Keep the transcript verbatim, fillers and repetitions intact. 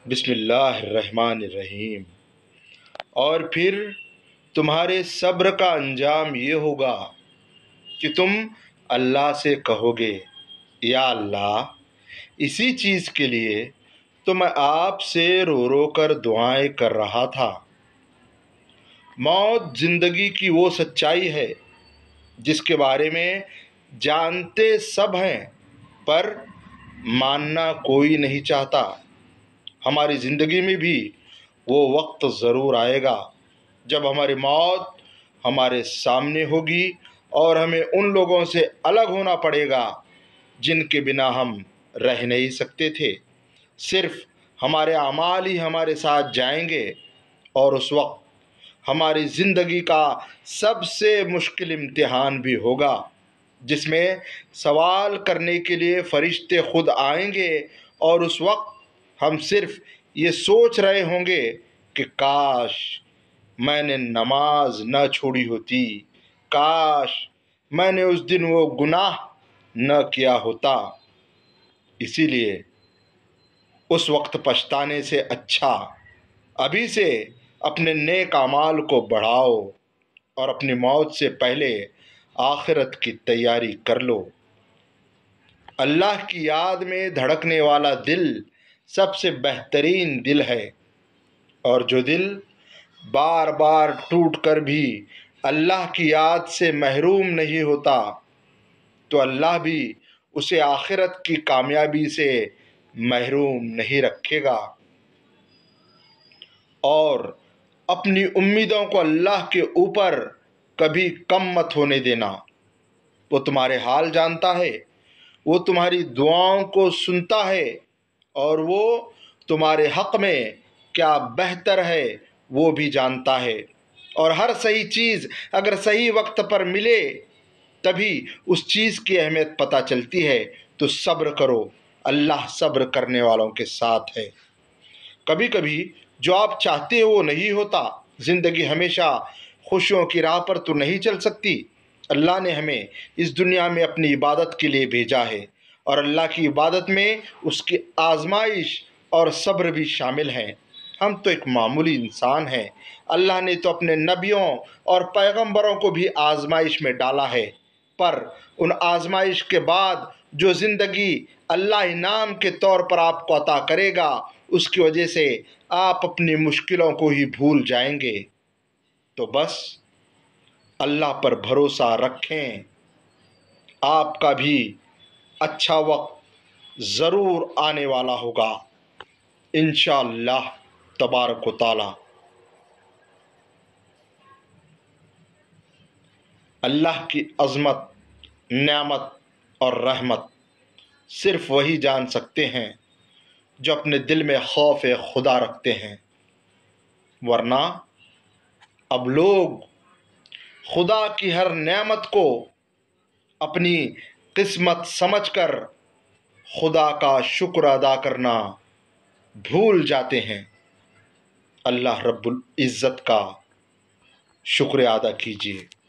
بسم اللہ الرحمن الرحیم۔ اور پھر تمہارے صبر کا انجام یہ ہوگا کہ تم اللہ سے کہو گے، یا اللہ، اسی چیز کے لیے تو میں آپ سے رو رو کر دعائیں کر رہا تھا۔ موت زندگی کی وہ سچائی ہے جس کے بارے میں جانتے سب ہیں، پر ماننا کوئی نہیں چاہتا۔ ہماری زندگی میں بھی وہ وقت ضرور آئے گا جب ہماری موت ہمارے سامنے ہوگی اور ہمیں ان لوگوں سے الگ ہونا پڑے گا جن کے بنا ہم رہ نہیں سکتے تھے۔ صرف ہمارے اعمال ہی ہمارے ساتھ جائیں گے، اور اس وقت ہماری زندگی کا سب سے مشکل امتحان بھی ہوگا، جس میں سوال کرنے کے لیے فرشتے خود آئیں گے، اور اس وقت ہم صرف یہ سوچ رہے ہوں گے کہ کاش میں نے نماز نہ چھوڑی ہوتی، کاش میں نے اس دن وہ گناہ نہ کیا ہوتا۔ اسی لیے اس وقت پچھتانے سے اچھا ابھی سے اپنے نیک اعمال کو بڑھاؤ اور اپنی موت سے پہلے آخرت کی تیاری کر لو۔ اللہ کی یاد میں دھڑکنے والا دل سب سے بہترین دل ہے، اور جو دل بار بار ٹوٹ کر بھی اللہ کی یاد سے محروم نہیں ہوتا، تو اللہ بھی اسے آخرت کی کامیابی سے محروم نہیں رکھے گا۔ اور اپنی امیدوں کو اللہ کے اوپر کبھی کم مت ہونے دینا۔ وہ تمہارے حال جانتا ہے، وہ تمہاری دعاؤں کو سنتا ہے، اور وہ تمہارے حق میں کیا بہتر ہے وہ بھی جانتا ہے۔ اور ہر صحیح چیز اگر صحیح وقت پر ملے تبھی اس چیز کی اہمیت پتہ چلتی ہے۔ تو صبر کرو، اللہ صبر کرنے والوں کے ساتھ ہے۔ کبھی کبھی جو آپ چاہتے ہو وہ نہیں ہوتا۔ زندگی ہمیشہ خوشیوں کی راہ پر تو نہیں چل سکتی۔ اللہ نے ہمیں اس دنیا میں اپنی عبادت کے لیے بھیجا ہے، اور اللہ کی عبادت میں اس کی آزمائش اور صبر بھی شامل ہیں۔ ہم تو ایک معمولی انسان ہیں، اللہ نے تو اپنے نبیوں اور پیغمبروں کو بھی آزمائش میں ڈالا ہے، پر ان آزمائش کے بعد جو زندگی اللہ انعام کے طور پر آپ کو عطا کرے گا، اس کی وجہ سے آپ اپنی مشکلوں کو ہی بھول جائیں گے۔ تو بس اللہ پر بھروسہ رکھیں، آپ کا بھی اچھا وقت ضرور آنے والا ہوگا انشاءاللہ تبارک و تعالی۔ اللہ کی عظمت، نعمت اور رحمت صرف وہی جان سکتے ہیں جو اپنے دل میں خوف خدا رکھتے ہیں، ورنہ اب لوگ خدا کی ہر نعمت کو اپنی قسمت سمجھ کر خدا کا شکر ادا کرنا بھول جاتے ہیں۔ اللہ رب العزت کا شکر ادا کیجیے۔